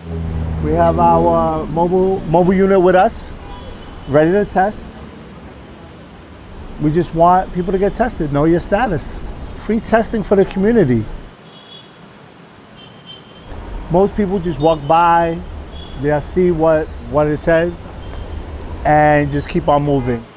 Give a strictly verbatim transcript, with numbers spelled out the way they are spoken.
We have our mobile mobile unit with us, ready to test. We just want people to get tested, know your status. Free testing for the community. Most people just walk by, they'll see what, what it says, and just keep on moving.